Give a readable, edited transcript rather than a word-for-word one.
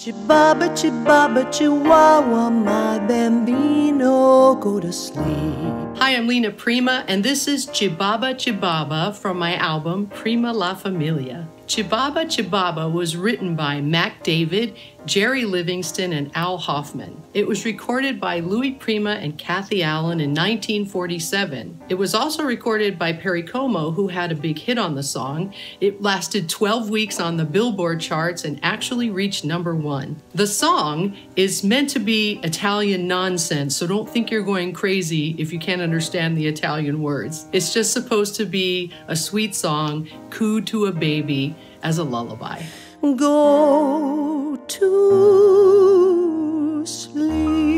Chibaba, chibaba, chihuahua, my bambino, go to sleep. Hi, I'm Lena Prima, and this is Chibaba Chibaba from my album Prima La Familia. Chibaba Chibaba was written by Mac David, Jerry Livingston, and Al Hoffman. It was recorded by Louis Prima and Kathy Allen in 1947. It was also recorded by Perry Como, who had a big hit on the song. It lasted 12 weeks on the Billboard charts and actually reached #1. The song is meant to be Italian nonsense, so don't think you're going crazy if you can't understand the Italian words. It's just supposed to be a sweet song, cooed to a baby, as a lullaby. Go to sleep.